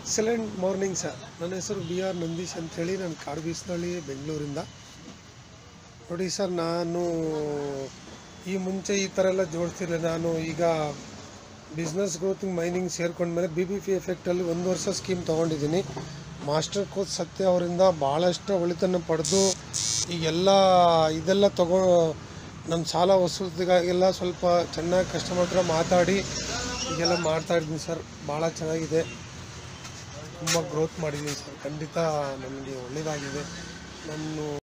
Excellent morning sir. ನನ್ನ ಹೆಸರು B R Nandish ಅಂಥೇಳಿ, ನಾನು ಕಾಡುಬೀಸ್ನಳ್ಳಿ ಬೆಂಗಳೂರಿಂದ. ನೋಡಿ ಸರ್, ನಾನು ಈ ಮುಂಚೆ ಈ ಥರ ಎಲ್ಲ ಜೋಡಿಸಿರಲಿಲ್ಲ. ನಾನು ಈಗ ಬಿಸ್ನೆಸ್ ಗ್ರೋತಿಂಗ್ ಮೈನಿಂಗ್ ಸೇರ್ಕೊಂಡ್ಮೇಲೆ BBP ಎಫೆಕ್ಟಲ್ಲಿ 1 ವರ್ಷ ಸ್ಕೀಮ್ ತೊಗೊಂಡಿದ್ದೀನಿ. ಮಾಸ್ಟರ್ ಕೋಚ್ ಸತ್ಯ ಅವರಿಂದ ಭಾಳಷ್ಟು ಒಳಿತನ್ನು ಪಡೆದು ಈಗೆಲ್ಲ ಇದೆಲ್ಲ ನಮ್ಮ ಸಾಲ ವಸೂಲಿಗಾಗೆಲ್ಲ ಸ್ವಲ್ಪ ಚೆನ್ನಾಗಿ ಕಸ್ಟಮರ್ ಹತ್ರ ಮಾತಾಡಿ ಈಗೆಲ್ಲ ಮಾಡ್ತಾಯಿದ್ದೀನಿ ಸರ್. ಭಾಳ ಚೆನ್ನಾಗಿದೆ, ತುಂಬ ಗ್ರೋತ್ ಮಾಡಿದ್ದೀನಿ ಸರ್. ಖಂಡಿತ ನನಗೆ ಒಳ್ಳೆಯದಾಗಿದೆ. ನಾನು